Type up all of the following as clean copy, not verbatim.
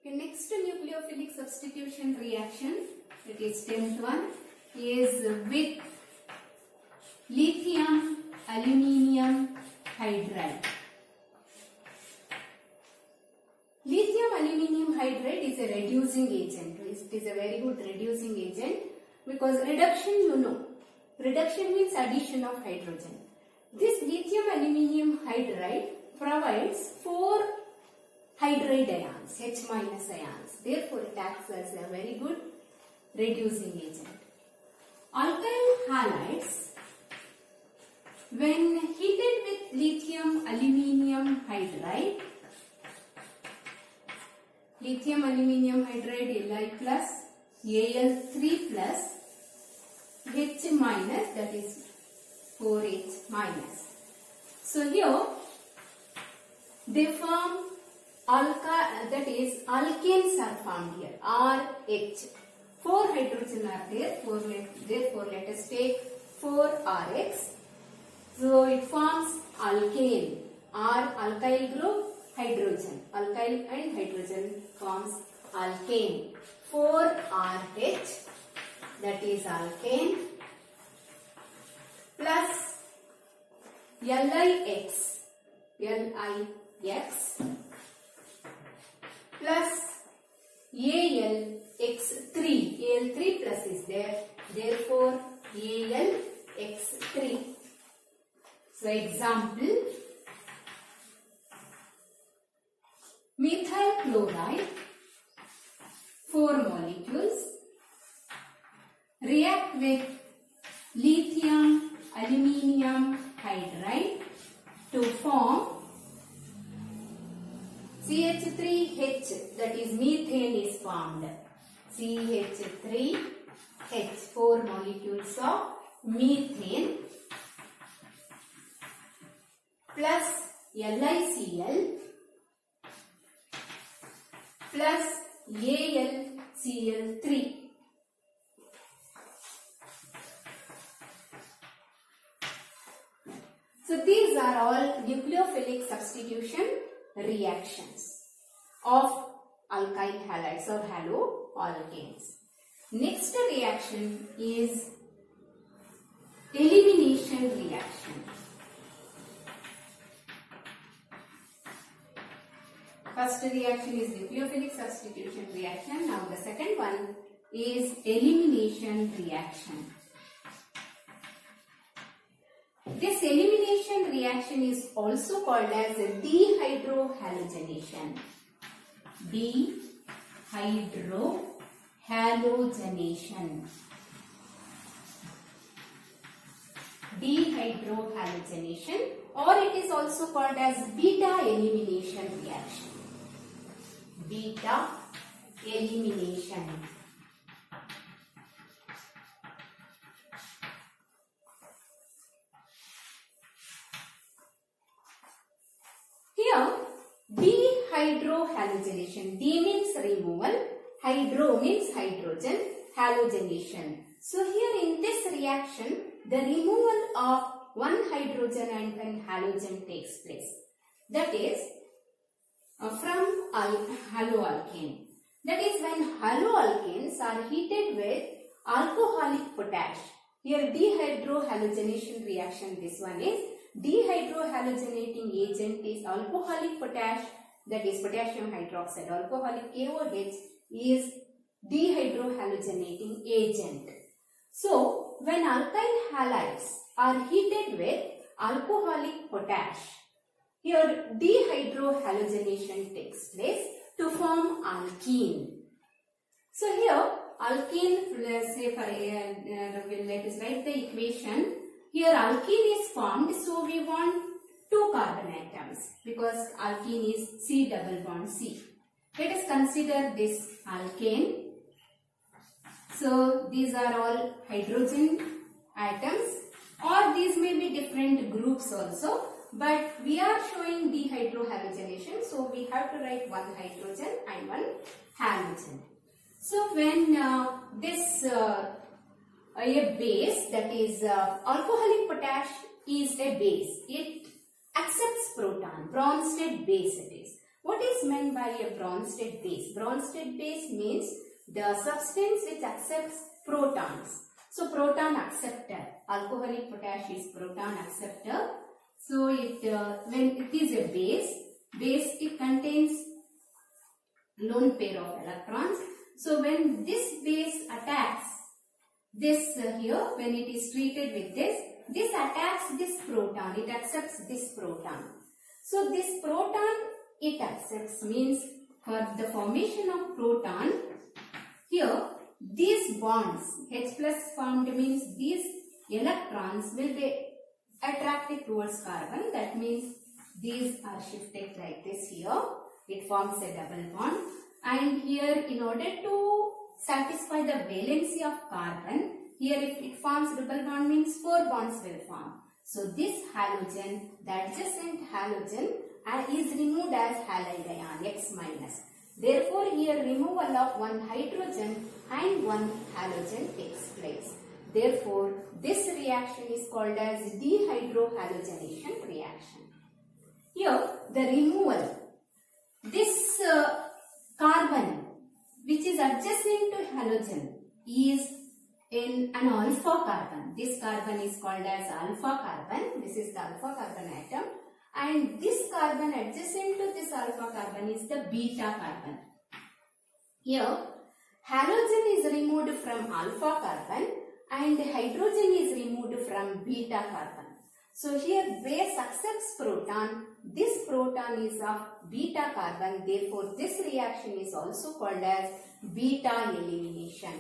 Okay, next nucleophilic substitution reaction, it is 10th one, is with lithium aluminium hydride. Lithium aluminium hydride is a reducing agent. It is a very good reducing agent because reduction, you know, reduction means addition of hydrogen. This lithium aluminium hydride provides 4 hydride ions, H- ions. Therefore, it acts as a very good reducing agent. Alkyl halides, when heated with lithium aluminium hydride, lithium aluminium hydride Li plus Al3 plus H minus, that is 4H minus. So here they form that is alkanes are formed here, RH. 4 hydrogen are there, therefore let us take 4RX. So it forms alkane, R alkyl group, hydrogen, alkyl and hydrogen forms alkane. 4RH, that is alkane, plus LIX, plus ALX3, Al3 plus is there, therefore ALX3. So example, methyl chloride, 4 molecules, react with lithium aluminium hydride to form CH3H, that is methane is formed. CH3H, 4 molecules of methane, plus LiCl plus AlCl3. So these are all nucleophilic substitution reactions of alkyl halides or haloalkanes. Next reaction is elimination reaction. First reaction is nucleophilic substitution reaction. Now the second one is elimination reaction. This elimination reaction is also called as dehydrohalogenation. Dehydrohalogenation. Dehydrohalogenation, or it is also called as beta elimination reaction. Beta elimination. Here, dehydrohalogenation. D means removal, hydro means hydrogen, halogenation. So here in this reaction, the removal of one hydrogen and one halogen takes place. That is from haloalkane. That is when haloalkanes are heated with alcoholic potash. Here dehydrohalogenation reaction, this one is dehydrohalogenating agent is alcoholic potash, that is potassium hydroxide. Alcoholic KOH is dehydrohalogenating agent. So when alkyl halides are heated with alcoholic potash, here dehydrohalogenation takes place to form alkene. So here alkene, let's say for let us write the equation. Here alkene is formed, so we want 2 carbon atoms because alkene is C double bond C. Let us consider this alkane. So these are all hydrogen atoms, or these may be different groups also, but we are showing dehydrohalogenation, so we have to write 1 hydrogen and 1 halogen. So when this a base, that is alcoholic potash is a base, it accepts proton, Bronsted base it is. What is meant by a Bronsted base? Bronsted base means the substance which accepts protons. So proton acceptor. Alcoholic potash is proton acceptor. So when it is a base it contains lone pair of electrons. So when this base attacks this here, when it is treated with this attacks this proton. It accepts this proton. So this proton it accepts means for the formation of proton, here these bonds H plus formed means these electrons will be attracted towards carbon. That means these are shifted like this here. It forms a double bond, and here in order to satisfy the valency of carbon, here if it forms double bond means 4 bonds will form. So this halogen, the adjacent halogen is removed as halide ion X minus. Therefore here removal of one hydrogen and one halogen takes place. Therefore this reaction is called as dehydrohalogenation reaction. Here the removal, this carbon which is adjacent to halogen is in an alpha carbon. This carbon is called as alpha carbon. This is the alpha carbon atom. And this carbon adjacent to this alpha carbon is the beta carbon. Here halogen is removed from alpha carbon and hydrogen is removed from beta carbon. So here base accepts proton. This proton is of beta carbon. Therefore this reaction is also called as beta elimination.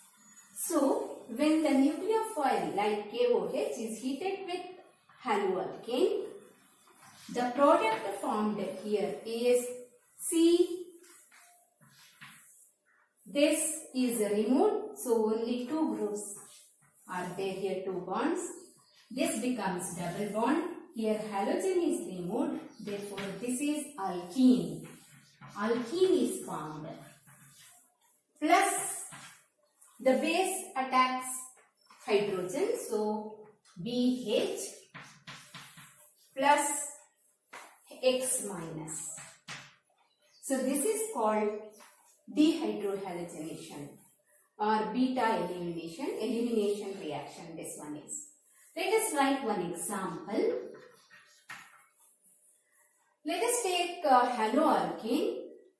So when the nucleophile like KOH is heated with haloalkane, the product formed here is C. This is removed, so only 2 groups are there here, 2 bonds. This becomes double bond. Here halogen is removed, therefore this is alkene. Alkene is formed. Plus the base attacks hydrogen, so BH plus X minus. So this is called dehydrohalogenation or beta elimination reaction. This one is. Let us write one example. Let us take haloalkane,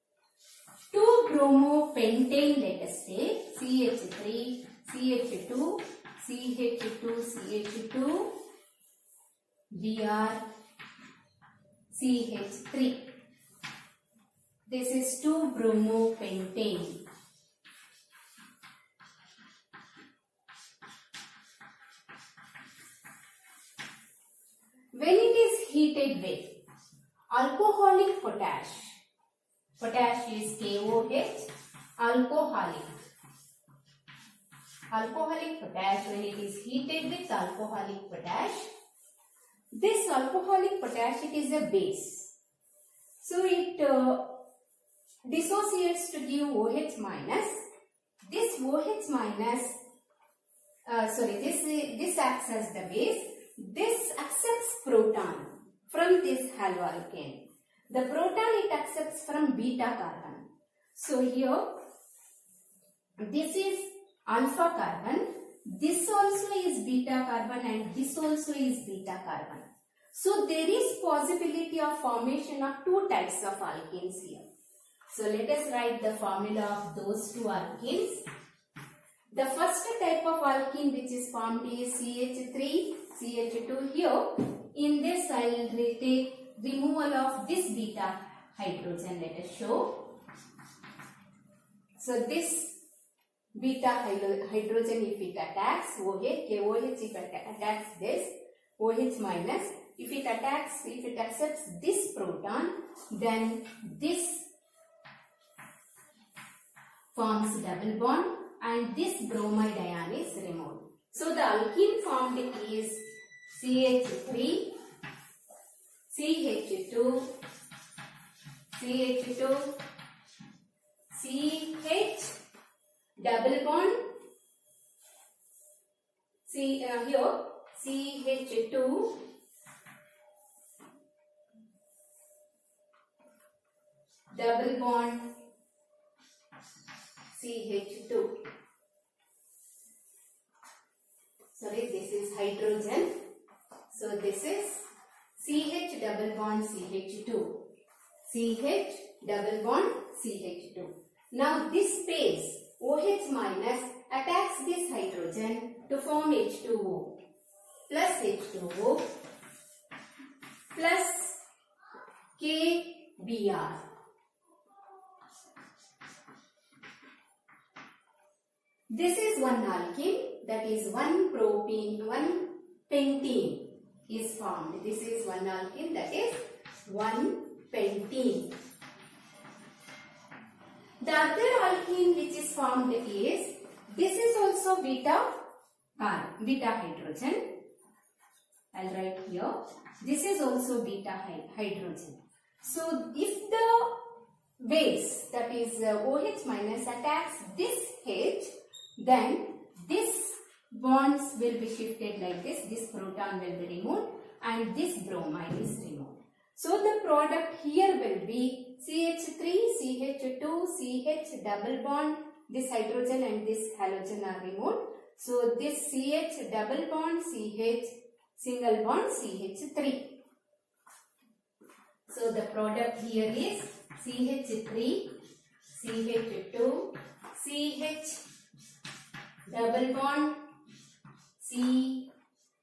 2-bromopentane, let us take CH3, CH2, CH2, CH2, Br, CH3. This is 2-bromopentane. When it is heated with alcoholic potash, potash is KOH, alcoholic potash, when it is heated with alcoholic potash, this alcoholic potash, it is a base. So it dissociates to give OH minus. This OH minus, this acts as the base. This accepts proton from this haloalkane. The proton it accepts from beta carbon. So here, this is alpha carbon. This also is beta carbon and this also is beta carbon. So there is possibility of formation of 2 types of alkenes here. So let us write the formula of those 2 alkenes. The first type of alkene which is formed is CH3, CH2 here. In this I will take removal of this beta hydrogen, let us show. So this beta hydrogen if it attacks OH, KOH if it attacks this OH minus, if it accepts this proton, then this forms double bond and this bromide ion is removed. So the alkene formed is CH3, CH2, CH2, CH, double bond, here CH2, double bond CH2. Sorry, this is hydrogen. So this is CH double bond CH2. CH double bond CH2. Now this base OH minus attacks this hydrogen to form H2O plus H2O plus KBr. This is one alkene, that is one propene, one pentene is formed. This is one alkene, that is one pentene. The other alkene which is formed is, this is also beta hydrogen. I will write here. This is also beta hydrogen. So if the base, that is OH minus, attacks this H, then this bonds will be shifted like this. This proton will be removed and this bromide is removed. So the product here will be CH3, CH2, CH double bond. This hydrogen and this halogen are removed. So this CH double bond, CH single bond, CH3. So the product here is CH3, CH2, CH double bond, CH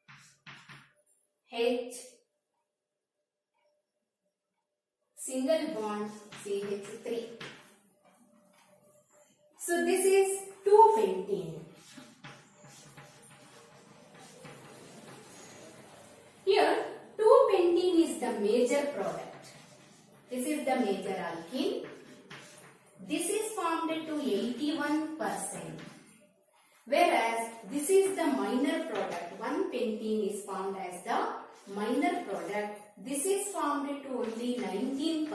single bond, CH3. So this is 2-pentene. Here 2-pentene is the major product. This is the major alkene. This is formed to 81%. Whereas this is the minor product. 1-pentene is formed as the minor product. This is formed to only 19%.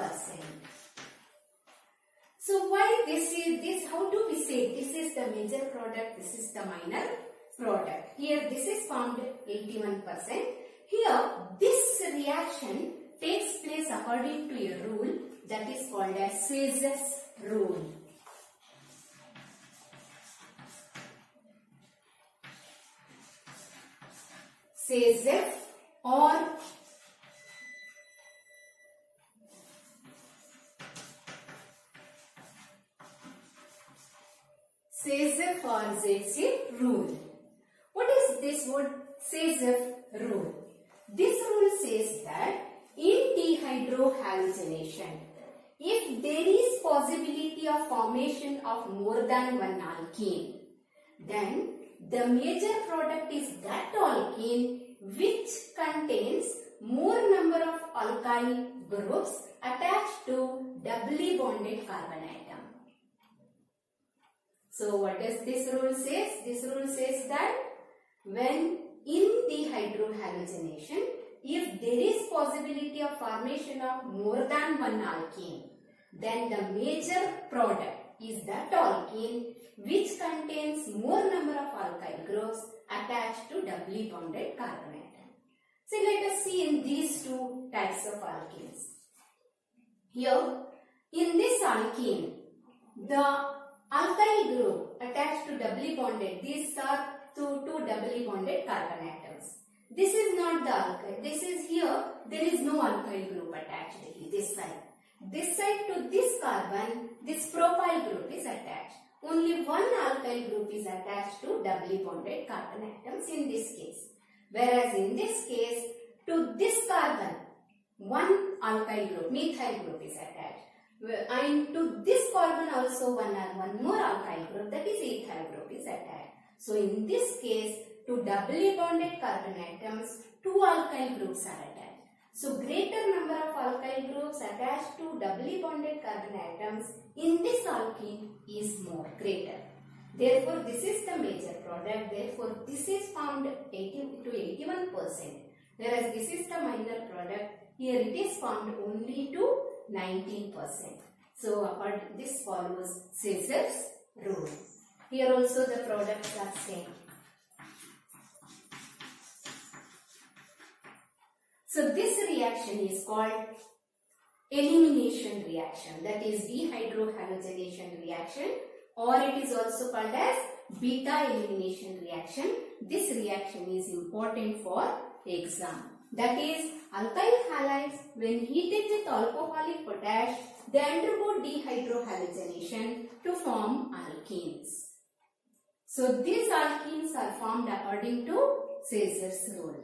So why this is this? How do we say this is the major product, this is the minor product? Here this is formed 81%. Here this reaction takes place according to a rule that is called as Say's rule. Say's or Say's or Zaitsev rule. What is this word Say's rule? This rule says that in dehydrohalogenation, if there is possibility of formation of more than one alkene, then the major product is that alkene which contains more number of alkyl groups attached to doubly bonded carbon atom. So what does this rule say? This rule says that when in dehydrohalogenation, if there is possibility of formation of more than one alkene, then the major product is that alkene which contains more number of alkyl groups attached to doubly bonded carbon atom. So let us see in these two types of alkenes. Here in this alkene, the alkyl group attached to doubly bonded, these are two doubly bonded carbon atoms. This is not the alkyl. This is here, there is no alkyl group attached this side. This side to this carbon, this propyl group is attached. Only one alkyl group is attached to doubly bonded carbon atoms in this case. Whereas in this case, to this carbon, one alkyl group, methyl group is attached. And to this carbon also one more alkyl group, that is ethyl group is attached. So in this case, to doubly bonded carbon atoms, two alkyl groups are attached. So greater number of alkyl groups attached to doubly bonded carbon atoms in this alkene is more greater. Therefore, this is the major product. Therefore, this is found 80 to 81%. Whereas this is the minor product. Here it is found only to 19%. So this follows Say's rule. Here also the products are same. So this reaction is called elimination reaction, that is dehydrohalogenation reaction, or it is also called as beta elimination reaction. This reaction is important for exam. That is, alkyl halides when heated with alcoholic potash, they undergo dehydrohalogenation to form alkenes. So these alkenes are formed according to Caesar's rule.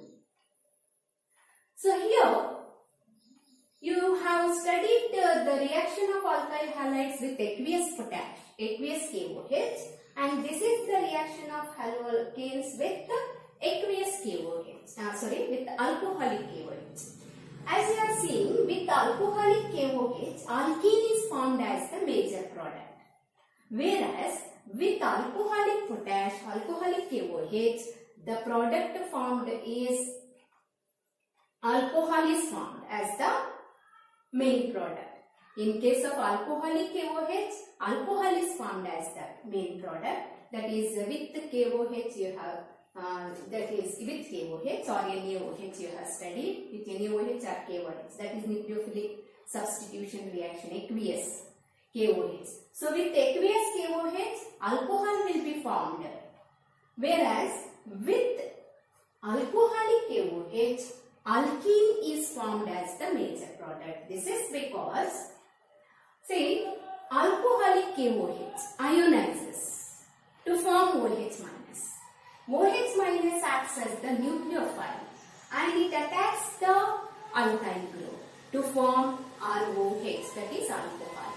So here you have studied the reaction of alkyl halides with aqueous potash, aqueous KOH, and this is the reaction of haloalkanes with aqueous KOH, with alcoholic KOH. As you are seeing, with alcoholic KOH, alkene is formed as the major product. Whereas with alcoholic potash, alcoholic KOH, the product formed is alcohol is formed as the main product. In case of alcoholic KOH, alcohol is formed as the main product. That is, with KOH you have that is with KOH or NaOH you have studied, with NaOH or KOH, that is nucleophilic substitution reaction, aqueous KOH. So with aqueous KOH, alcohol will be formed, whereas with alcoholic KOH, alkene is formed as the major product. This is because, see, alcoholic KOH ionizes to form OH minus. OH minus acts as the nucleophile and it attacks the alkyl group to form ROH, that is alcohol.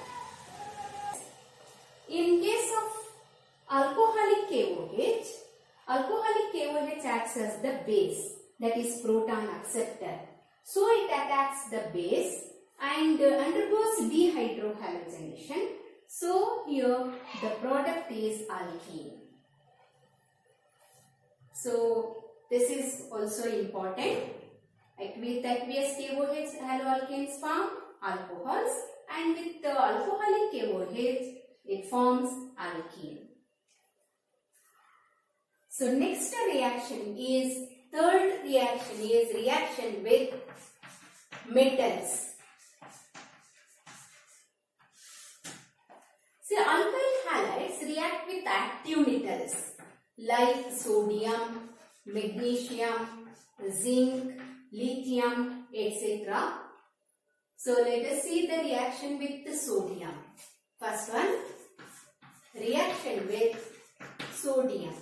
In case of alcoholic KOH acts as the base, that is proton acceptor. So it attacks the base and undergoes dehydrohalogenation. So here the product is alkene. So this is also important. With aqueous KOH, haloalkanes form alcohols, and with the alcoholic KOH, it forms alkene. So next reaction is, third reaction is reaction with metals. See, alkyl halides react with active metals like sodium, magnesium, zinc, lithium, etc. So let us see the reaction with the sodium. First one, reaction with sodium.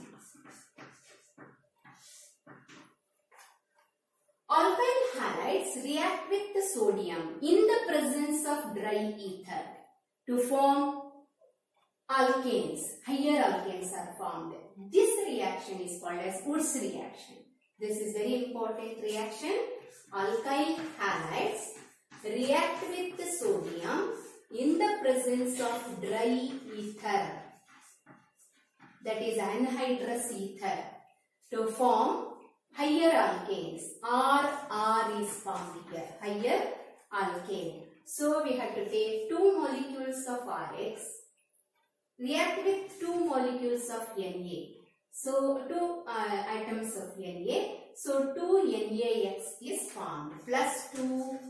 Alkyl halides react with the sodium in the presence of dry ether to form alkanes. Higher alkanes are formed. This reaction is called as Wurtz reaction. This is very important reaction. Alkyl halides react with the sodium in the presence of dry ether, that is anhydrous ether, to form higher alkanes. R is formed here, higher alkane. So we have to take 2 molecules of Rx, react with 2 molecules of Na. So 2 atoms of Na. So 2 NaX is formed plus 2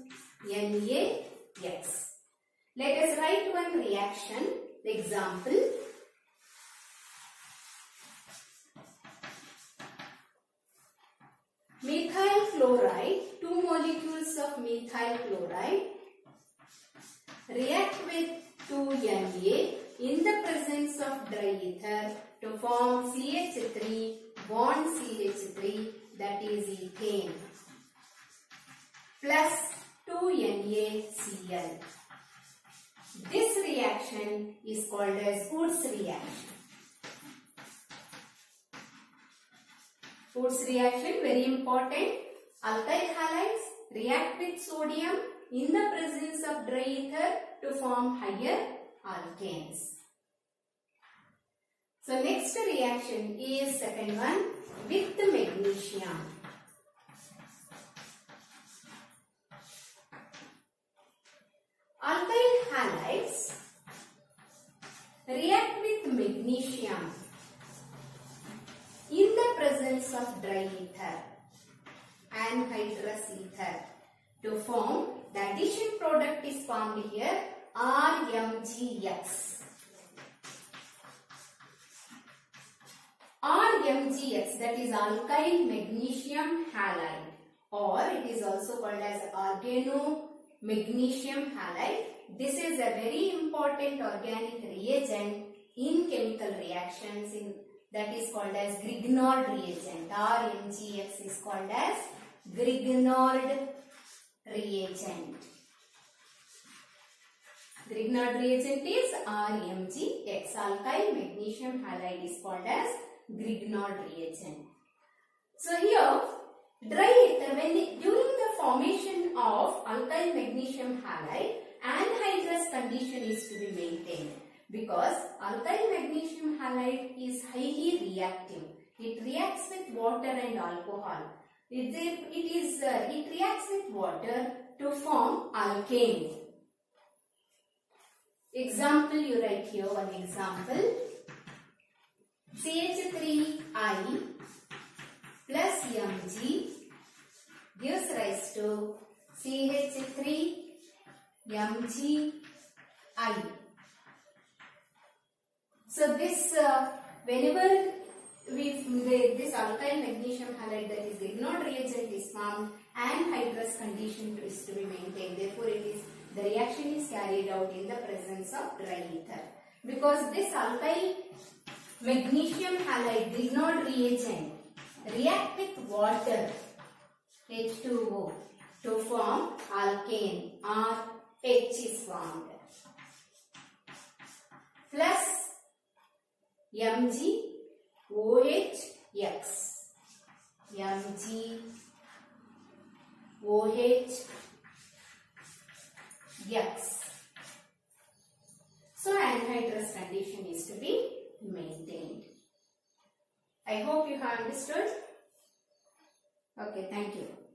NaX. Let us write one reaction example. Methyl chloride, 2 molecules of methyl chloride react with 2 Na in the presence of dry ether to form CH3 bond CH3, that is ethane, plus 2 NaCl. This reaction is called as Wurtz reaction. Wurtz reaction, very important. Alkyl halides react with sodium in the presence of dry ether to form higher alkanes. So next reaction is second one with the magnesium. Alkyl halides react with magnesium in the presence of dry ether, anhydrous ether, to form the addition product is formed here RMgX. RMgX, that is alkyl magnesium halide, or it is also called as organomagnesium halide. This is a very important organic reagent in chemical reactions, that is called as Grignard reagent. RMgX is called as Grignard reagent. Grignard reagent is RMgX. Alkyl magnesium halide is called as Grignard reagent. So here, dry ether, during the formation of alkyl magnesium halide, anhydrous condition is to be maintained, because alkyl magnesium halide is highly reactive. It reacts with water and alcohol. It reacts with water to form alkane. Example, you write here one example. CH3I plus Mg gives rise to CH3MgI. So this whenever this alkyl magnesium halide, that is Grignard reagent, is formed, anhydrous condition is to be maintained. Therefore, the reaction is carried out in the presence of dry ether. Because this alkyl magnesium halide Grignard reagent react with water, H2O, to form alkane, or H is formed, plus MgOHX. MgOHX. So anhydrous condition is to be maintained. I hope you have understood. Okay, thank you.